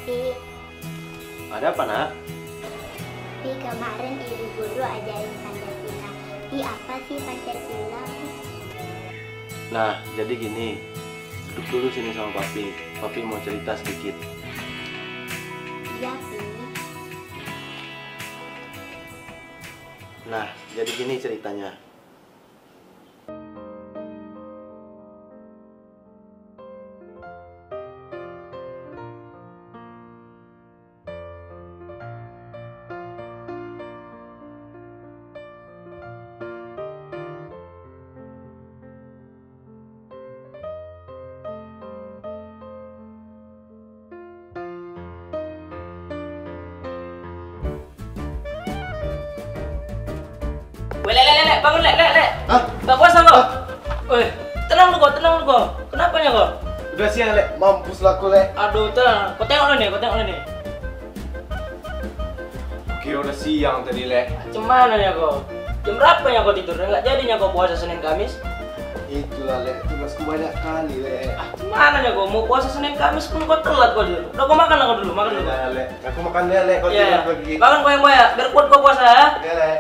Pi. Ada apa, Nak? Pi, kemarin ibu guru ajarin Pancasila. Pi, apa sih Pancasila? Nah, jadi gini. Duduk dulu sini sama Papi. Papi mau cerita sedikit. Iya, Pi. Nah, jadi gini ceritanya. Weh, lek, bangun lek. Hah? Gak puasa kok? Weh, tenang lu kok. Kenapa ya kok? Udah siang, Lek. Mampus lah aku, Lek. Aduh, tenang. Kau tengok lu nih. Kira udah siang tadi, Lek. Cuman ya kok? Jam berapa ya kau tidur? Enggak jadinya kau puasa Senin Kamis? Itulah, Lek. Tugasku banyak kali, Lek. Cuman ya kau mau puasa Senin Kamis pun kau telat kau tidur. Udah kau makan lah kau dulu. Udah, Lek. Aku makan deh, Lek. Kau Iya. tidur lagi. Makan kau yang banyak, biar kuat kau puasa ya. Oke, Lek.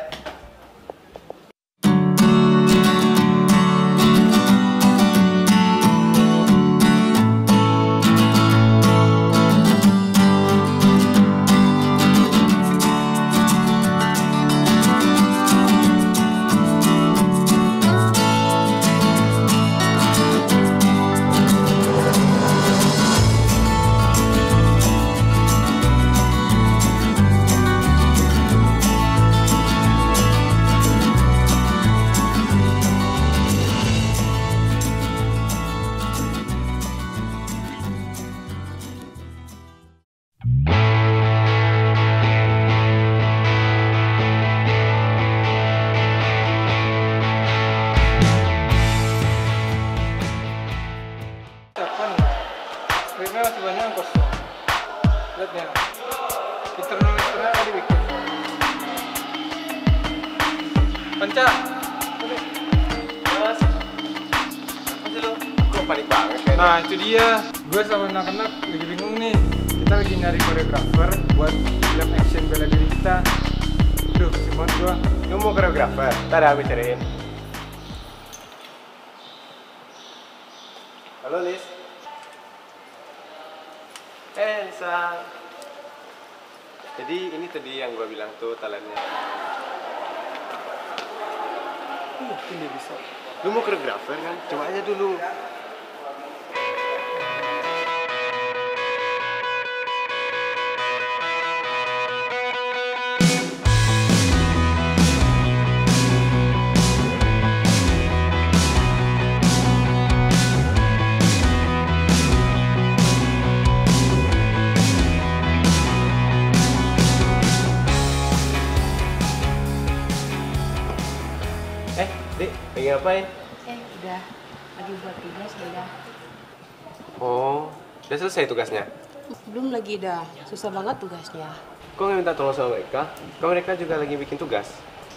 Kapan? Skripnya masih banyak yang kosong. Lihat ya. Internal tadi bikin. Panca. Mas. Masih lo. Kok panik banget, kayaknya? Nah itu dia. Gue sama anak-anak lagi bingung nih. Kita lagi nyari koreografer buat film action bela diri kita. Duh, Simon gua. Lu mau koreografer? Ntar aku cariin. Halo, Lis. Elsa. Jadi ini tadi yang gua bilang tuh talentnya. Mungkin dia bisa. Lu mau koreografer kan? Coba aja dulu. Dik, lagi ngapain? Udah lagi buat tugas udah. Oh, udah selesai tugasnya? Belum lagi dah, susah banget tugasnya. Kok nggak minta tolong sama mereka? Kok mereka juga lagi bikin tugas?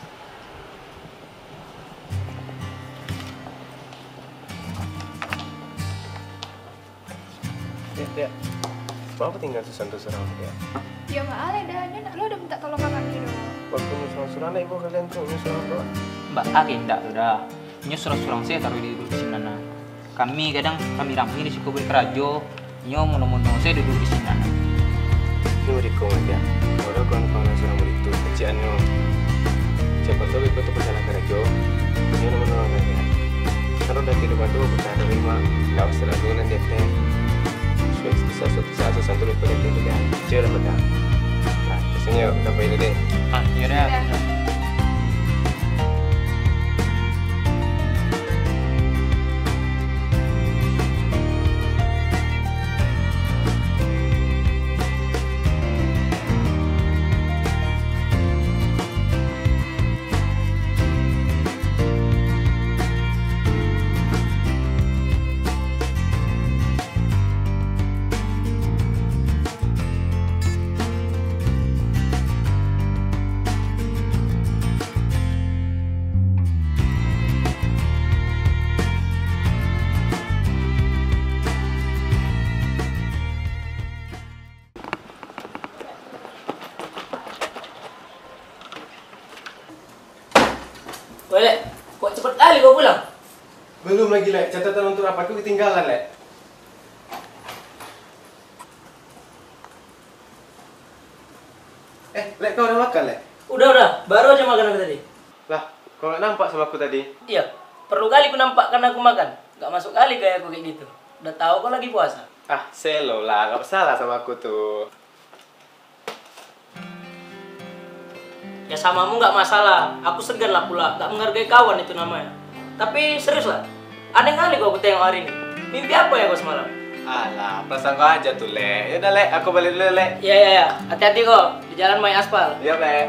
Ya. Mau tinggal susan-susan ya? Ya nggak ale dah, lo udah minta tolong kakak gitu. Waktu nyusul-nyusulan ibu kalian tuh nyusul apa? Mbak Akinda sudah nyusul-sulang saya taruh di sini nana. Kami ramai di Sukabumi Kerajo, nyo mono-mono saya duduk di sini nana. Ini mau dikong aja. Kalau kau nggak suruh mau itu kecian nyo. Siapa tahu ikut tuh perjalanan kerja, nyo nomor aja. Kalau udah kehidupan tuh bertahan lima, nggak usah lalu nanti teh. Bisa suatu saat sesuatu itu kan, cewek betul. Nah, biasanya udah ini deh. Iya deh. Belum lagi, Lek. Catatan untuk rapatku ketinggalan, Lek. Lek, kau udah makan, Lek? Udah, baru aja makan aku tadi. Lah, kau nggak nampak sama aku tadi? Iya, perlu kali ku nampakkan aku makan. Gak masuk kali kayak aku kayak gitu. Udah tahu kau lagi puasa. Ah, selo lah. Gak salah sama aku tuh. Ya samamu gak masalah. Aku segan lah pula. Gak menghargai kawan itu namanya. Tapi serius lah. Aneh kali kau aku tengok hari ini. Mimpi apa ya kau semalam? Alah, perasaan kau aja tuh, Lek. Yaudah, Lek. Aku balik dulu, Lek. Iya. Hati-hati kok. Di jalan main aspal. Iya, Lek.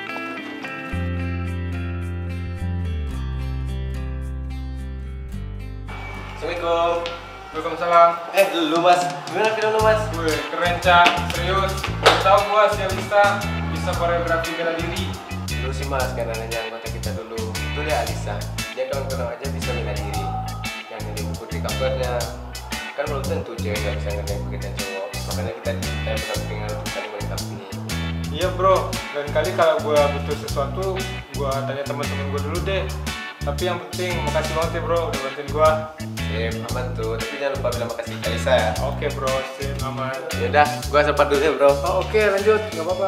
Assalamualaikum. Waalaikumsalam. Lu, Mas. Gimana film lu, Mas? Wih, keren Cak, serius. Baru tahu gua si Alisa bisa koreografi bela diri. Lu sih, Mas, karena nanya anggota kita dulu. Itu dia Alisa. Dia kalau aja bisa bela diri. Yang jadi putri kabarnya. Kan belum tentu cewek gak bisa ngerjain pekerjaan cowok. Makanya kita bersampingan untuk saling melengkapi ini. Iya bro, lain kali kalau gua butuh sesuatu, gua tanya teman-teman gua dulu deh. Tapi yang penting, makasih banget ya bro, udah bantuin gua. Aman tuh, tapi jangan lupa bilang makasih ke Alisa ya. Oke bro, sip, aman. Yaudah, gua sempat dulu ya bro. Oh, oke, lanjut, gak apa-apa.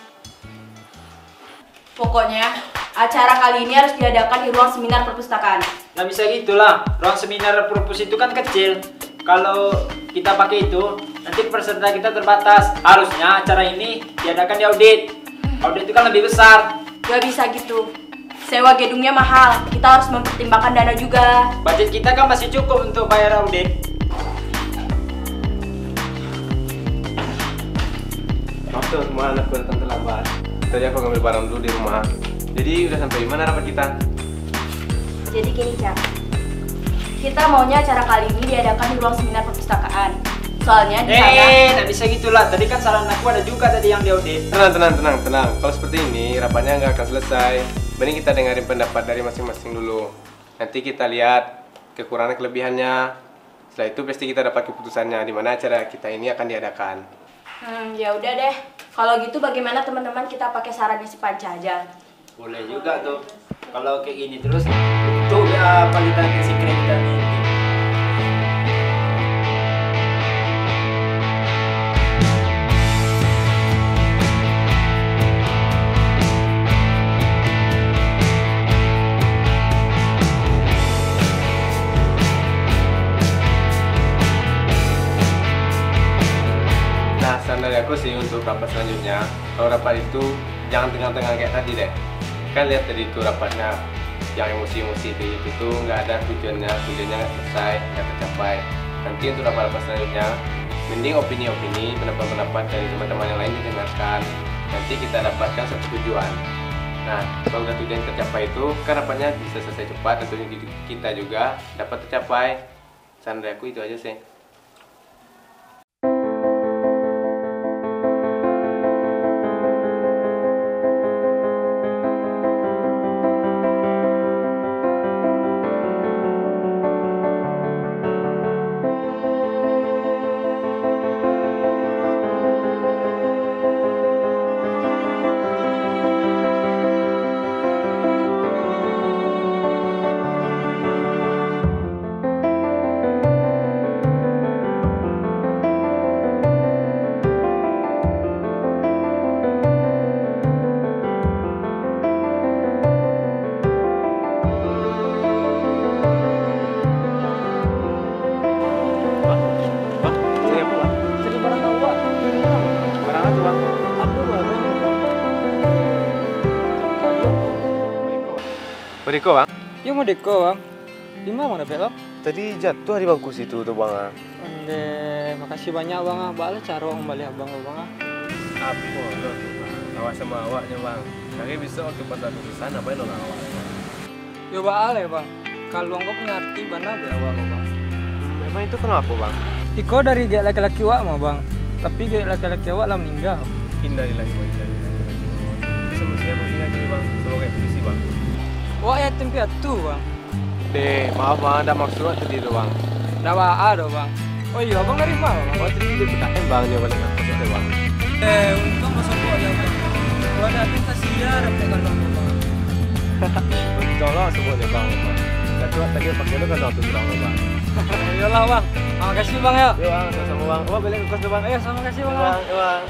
Pokoknya, acara kali ini harus diadakan di ruang seminar perpustakaan. Nggak bisa gitulah, ruang seminar perpus itu kan kecil. Kalau kita pakai itu, nanti peserta kita terbatas. Harusnya acara ini diadakan di audit. Audit itu kan lebih besar. Gak bisa gitu. Sewa gedungnya mahal, kita harus mempertimbangkan dana juga. Budget kita kan masih cukup untuk bayar audit. Maaf tuh, semua anakku datang terlambat. Tadi aku ngambil barang dulu di rumah. Jadi udah sampai di mana rapat kita? Jadi gini Cak, kita maunya acara kali ini diadakan di ruang seminar perpustakaan. Soalnya di sana... Nggak bisa gitulah. Tadi kan saran aku ada juga tadi yang diaudit. Tenang. Kalau seperti ini, rapatnya nggak akan selesai. Mending kita dengerin pendapat dari masing-masing dulu. Nanti kita lihat kekurangan kelebihannya. Setelah itu pasti kita dapat keputusannya di mana acara kita ini akan diadakan. Ya udah deh. Kalau gitu bagaimana teman-teman kita pakai sarannya si Panca aja? Boleh juga tuh. Kalau kayak gini terus, itu ya palitan si keren kita nih. Nah, saran dari aku sih untuk rapat selanjutnya, kalau rapat itu jangan tengah-tengah kayak tadi deh. Kan lihat tadi itu rapatnya yang emosi-emosi kayak gitu tuh nggak ada tujuannya nggak selesai, nggak tercapai. Nanti untuk rapat-rapat selanjutnya, mending opini-opini, pendapat-pendapat dari teman-teman yang lain didengarkan. Nanti kita dapatkan satu tujuan. Nah, kalau udah tujuan tercapai itu, kan rapatnya bisa selesai cepat, tentunya kita juga dapat tercapai. Saran dari aku itu aja sih. Deko bang? Iya mau Deko bang. Di mana dapat bang? Tadi jatuh di bangku situ tuh bang. Ande, makasih banyak bang. Balik caro kembali abang bang. Apa lo tuh bang? Awas sama awaknya bang. Kali bisa waktu pas aku di sana, apa yang lo awak? Yo balik bang. Kalau engkau punya arti mana berapa bang? Memang itu kenapa bang? Iko dari gak laki-laki wak mah bang. Tapi gak laki-laki wak lah meninggal. Innalillahi wa inna ilaihi raji'un. Sama siapa punya dulu bang? Sebagai polisi bang. Wak ya tempat tuh bang. Deh, maaf bang, ada maksud tadi itu bang. Dawa ada bang. Oh iya bang dari mana bang? Oh tadi di PKM bang, dia balik ngangkut itu bang. Untung masuk gua ya bang. Kalau ada aplikasi ya repot kan bang. Tolong sebutnya bang. agak tua tadi pakai lu kan waktu kurang lo bang. Iyalah bang, makasih bang ya. Yuk bang, sama bang. Wah beli kos tuh bang. Ayo sama kasih bang. Bang, bang.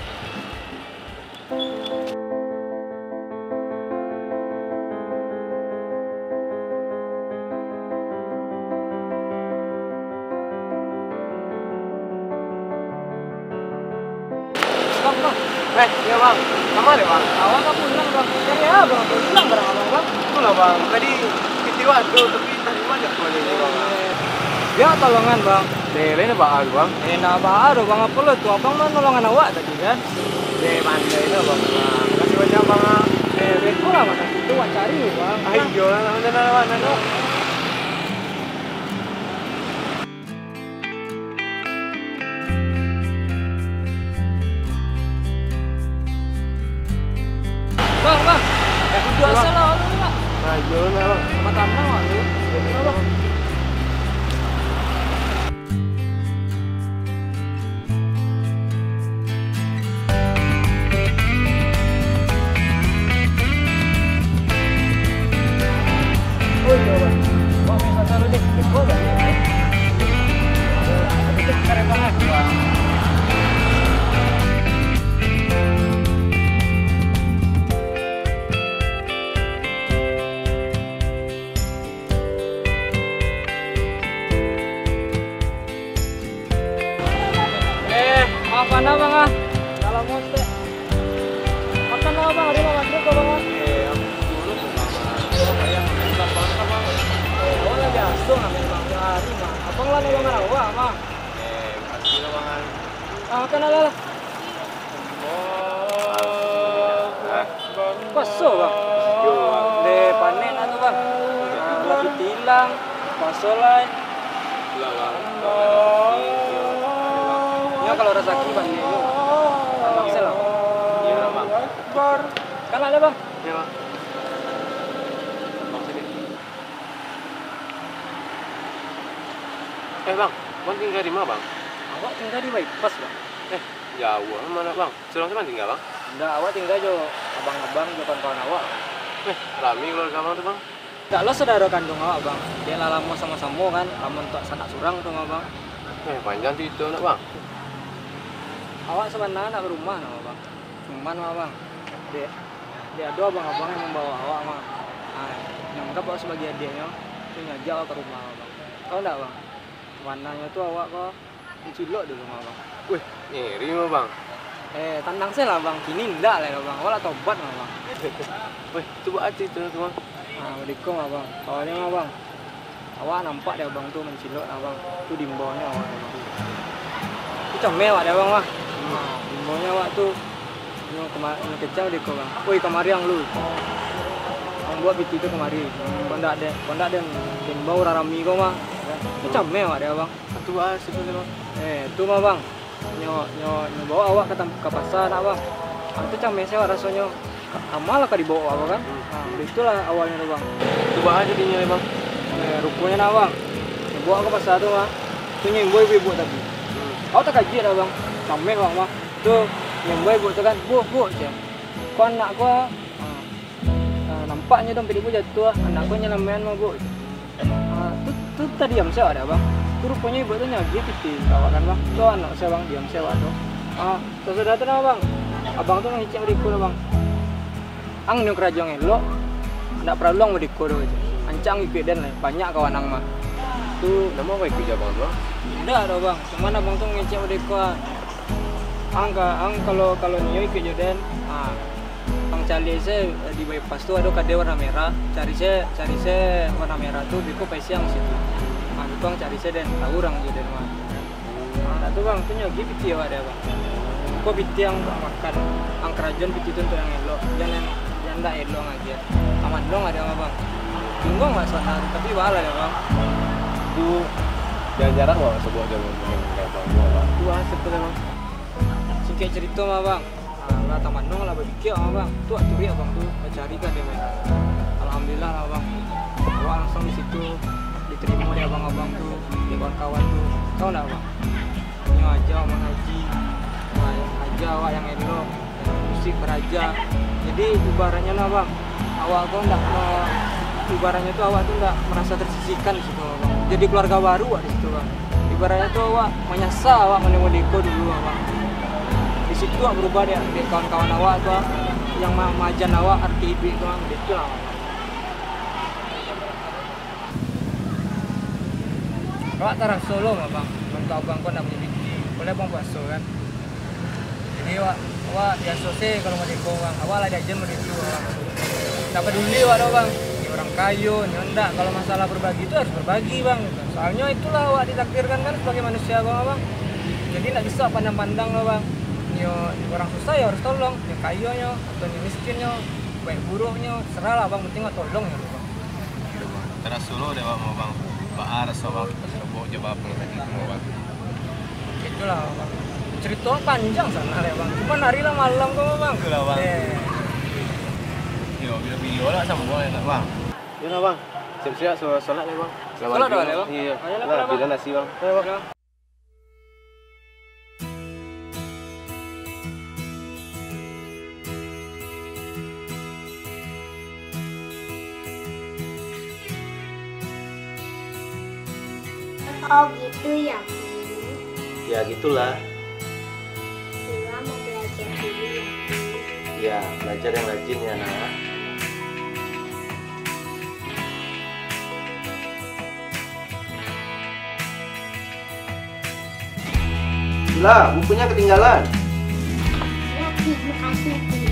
Bang, bang. Iya bang. Kamar ya bang. Awak nggak pulang bang. Ya bang, aku pulang bareng abang bang. Itulah bang. Tadi ketiwan tuh, tapi tadi mana boleh ini bang. Ya tolongan bang. Ini bang, bang. Enak baru bang apa lo tuh abang mah nolongan awak tadi kan? Mantap ini bang. Makasih banyak bang. Beko lah mana itu awak cari bang. Ayo lah, mana. Bang. Ya udah salah lu bang. Ayo lah bang. Sama tanah lu. Bang. Oh iya bang. Bang bisa taruh di beko bang. Itu keren banget bang. Maafan abang ah, dalam monte. Makan abang, ada mau masuk kok bang. Dulu tuh bang. Saya minta bangsa bang. Oh lah biasa namanya bang hari mah. Abang lah nolong awak bang. Kasih lah bang. Makan lah. Paso bang. De panen atau bang. Lagi tilang, paso lah. Ya kalau rezeki bang ini, abang selang. Iya bang. Kan ada bang. Iya bang. Bang sini. Bang tinggal di mana bang? Awak tinggal di bypass bang. Jauh mana bang? Surang sama tinggal bang? Enggak, awak tinggal jo abang-abang jo kawan awak. Rami keluarga bang tuh bang? Enggak lo saudara kandung awak bang. Dia lah lama sama-sama kan, lama untuk sanak surang tuh abang. Panjang tuh itu nak bang. Awak sebenarnya nak ke rumah nama bang. Cuman mah bang, dia ada abang-abang yang membawa awak mah. Nyanggap awak sebagai adiknya, tuh ngajak awak ke rumah bang. Tahu enggak bang? Warnanya tuh awak kok mencilok dulu mah bang. Wih, ngiri mah bang. Tandang saya lah bang, kini enggak lah bang. Awak lah tobat mah bang. Wih, coba aja itu tuh bang. Berdiko mah bang. Awalnya mah bang, awak nampak dia bang tuh mencilok lah bang. Tuh di bawahnya awak bang. Itu comel awak dia bang mah. Dimaunya waktu ini kecil deh kau bang. Woi kemari yang lu. Yang buat piti itu kemari. Kondak ada yang bau rarami kau mah. Macam mewah dia bang. Itu asik tuh bang. Itu mah bang. Nyo bawa awak ke pasar nak bang. Itu camnya saya rasanya. Amal lah dibawa awak kan. Itulah awalnya tuh bang. Coba aja dinya bang. Rukunya nak bang. Bawa ke pasar tuh mah. Itu nyemboy ibu tadi. Awak tak kaji dah bang. Camnya bang mah. Tuh nyemboy ibu tu kan. Bu je. Kau anak kau nampaknya dompet ibu jatuh. Anak kau nyelaman mah bu. Tu tadi diam saya ada bang. Tu rupanya ibu tu nyagi piti awak kan bang. Tu anak saya bang diam saya tu. Tu sudah tu bang. Abang tu ngicip beriku lah bang. Ang nyok kerajaan elok. Ndak perlu ang beriku tu. Ancang ikut dan banyak kawan ang mah. Tu nama apa ikut abang tu bang? Ndak ada bang. Cuman abang tu ngicip beriku. Ang kalau nyo ikut Jordan. Ang cari saya di bypass tu ada kade warna merah. Cari saya warna merah tu biko pesiang situ. Bang cari saya dan tahu orang Jordan mah. Tu bang tu nyogi piti awak dia bang. Kau piti yang makan. Ang kerajaan piti tu untuk yang elok. Jangan yang ndak elok aja. Aman dong ada apa bang? Tunggu nggak suara tapi bala ya bang. Tu jarang bang sebuah jalan kayak bang bang. Tu asik tu bang. Singkat cerita mah bang. Lah taman dong lah berpikir bang. Tu aturi abang tu cari kan dia bang. Alhamdulillah lah bang. Awak langsung di situ diterima oleh abang-abang tu, dia kawan-kawan tu. Tahu tak bang? Nyo aja abang haji. Aja awak yang elok. Musik beraja. Jadi ibaratnya lah bang. Awak kau ibaratnya tuh awak tuh nggak merasa tersisihkan di situ bang. Jadi keluarga baru di situ bang. Ibaratnya tuh awak menyesal awak menemu Deko dulu bang. Di situ awak berubah deh kawan-kawan awak tuh yang majan awak RTB tuh bang. Itu lah bang. Awak tarang Solo mah bang. Bantu abang kau nak punya biji. Boleh bang buat so kan. Jadi awak biasa sih kalau mau Deko bang. Awak lah diajen mau Deko bang. Tak peduli awak dah bang. Ni orang kayu, ni enggak. Kalau masalah berbagi itu harus berbagi bang. Soalnya itulah awak ditakdirkan kan sebagai manusia bang. Jadi nak bisa pandang-pandang lah bang. Ni orang susah ya harus tolong. Ni kayunya atau ni miskinnya, baik buruknya, serahlah bang. Penting awak tolong ya bang. Tara Solo deh mau bang. Baar sama bawa jawab lagi semua bang. Itulah bang. Cerita panjang sana ya bang. Cuma hari lah malam kau bang. Itulah bang. Yo, bila-bila lah sama gua enak bang. Iya lah bang. Siap-siap sholat ya bang. Sholat dah ya bang. Iya. Ayolah, Nah, bang. bila nasi bang. Ayo bang. Oh gitu ya, Pi. Ya gitulah. Sila mau belajar dulu ya, Pi. Ya, belajar yang rajin ya nak. Lah, bukunya ketinggalan. Ya, Pi, makasih, Pi.